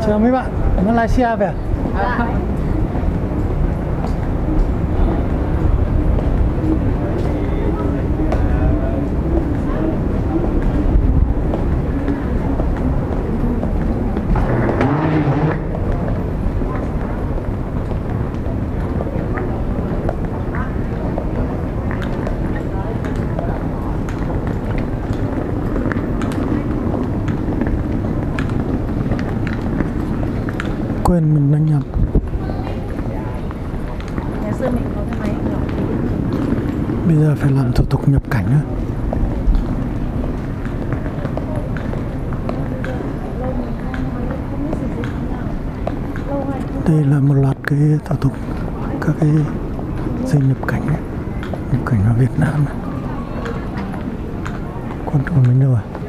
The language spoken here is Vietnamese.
Chào mấy bạn, Malaysia về à? Dạ. Quên mình đang nhập. Ngày xưa mình có cái máy nhỏ. Bây giờ phải làm thủ tục nhập cảnh nữa. Đây là một loạt cái thủ tục các cái giấy nhập cảnh ấy. Nhập cảnh ở Việt Nam. Con của mình đâu à?